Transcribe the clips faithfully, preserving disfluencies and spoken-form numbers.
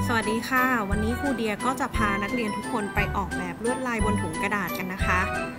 สวัสดีค่ะวันนี้ครูเดียก็จะพานักเรียนทุกคนไปออกแบบลวดลายบนถุงกระดาษกันนะคะ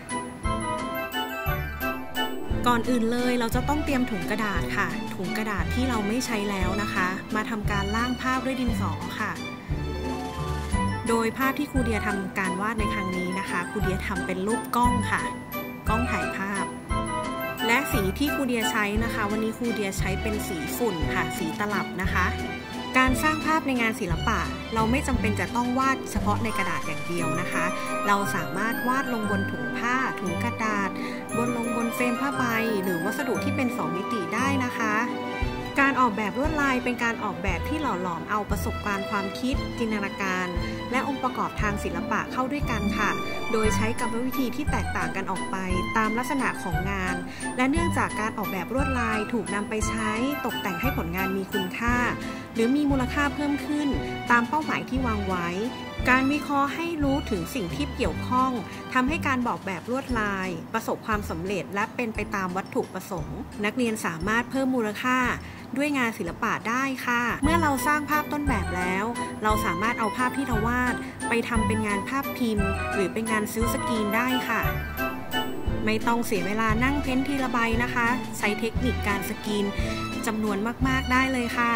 ก่อนอื่นเลยเราจะต้องเตรียมถุงกระดาษค่ะถุงกระดาษที่เราไม่ใช้แล้วนะคะมาทำการร่างภาพด้วยดินสอค่ะโดยภาพที่ครูเดียทำการวาดในครั้งนี้นะคะครูเดียทำเป็นรูปกล้องค่ะกล้องถ่ายภาพและสีที่ครูเดียใช้นะคะวันนี้ครูเดียใช้เป็นสีฝุ่นค่ะสีตลับนะคะการสร้างภาพในงานศิลปะเราไม่จำเป็นจะต้องวาดเฉพาะในกระดาษอย่างเดียวนะคะเราสามารถวาดลงบนถุงผ้าถุงกระดาษบนลงบนเฟรมผ้าใบหรือวัสดุที่เป็นสองมิติได้นะคะการออกแบบลวดลายเป็นการออกแบบที่หล่อหลอมเอาประสบการณ์ความคิดจินตนาการและองค์ประกอบทางศิลปะเข้าด้วยกันค่ะโดยใช้กรรมวิธีที่แตกต่างกันออกไปตามลักษณะของงานและเนื่องจากการออกแบบลวดลายถูกนำไปใช้ตกแต่งให้ผลงานมีคุณค่าหรือมีมูลค่าเพิ่มขึ้นตามเป้าหมายที่วางไว้การวิเคราะห์ให้รู้ถึงสิ่งที่เกี่ยวข้องทำให้การบอกแบบลวดลายประสบความสำเร็จและเป็นไปตามวัตถุประสงค์นักเรียนสามารถเพิ่มมูลค่าด้วยงานศิลปะได้ค่ะเมื่อเราสร้างภาพต้นแบบแล้วเราสามารถเอาภาพที่เราวาดไปทำเป็นงานภาพพิมพ์หรือเป็นงานซิลสกรีนได้ค่ะไม่ต้องเสียเวลานั่งเพ้นทีละใบนะคะใช้เทคนิคการสกรีนจำนวนมากๆได้เลยค่ะ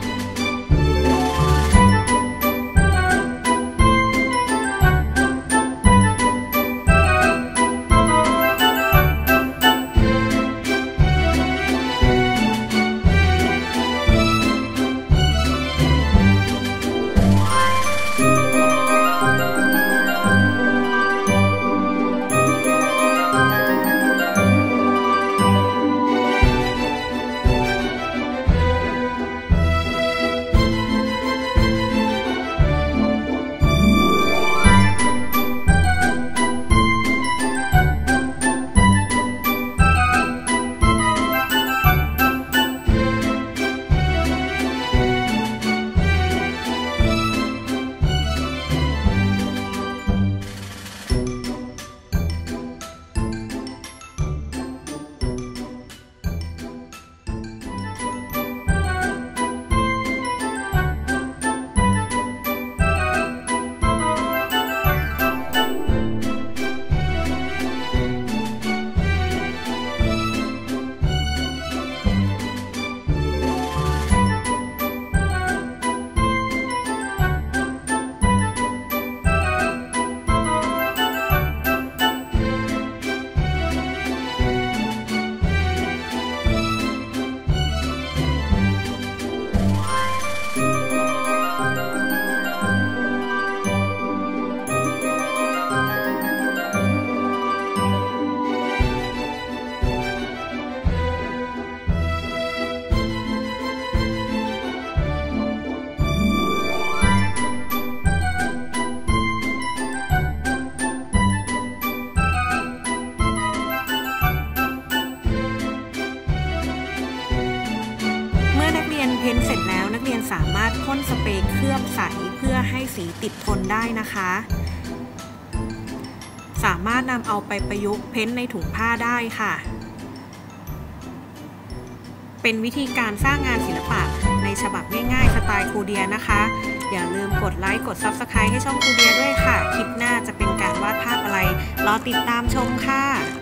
เพ้นเสร็จแล้วนักเรียนสามารถพ่นสเปรย์เคลือบใสเพื่อให้สีติดทนได้นะคะสามารถนำเอาไปประยุกต์เพ้นในถุงผ้าได้ค่ะเป็นวิธีการสร้างงานศิลปะในฉบับง่ายๆสไตล์ครูเดียนะคะอย่าลืมกดไลค์กด ซับสไครบ์ ให้ช่องครูเดียด้วยค่ะคลิปหน้าจะเป็นการวาดภาพอะไรรอติดตามชมค่ะ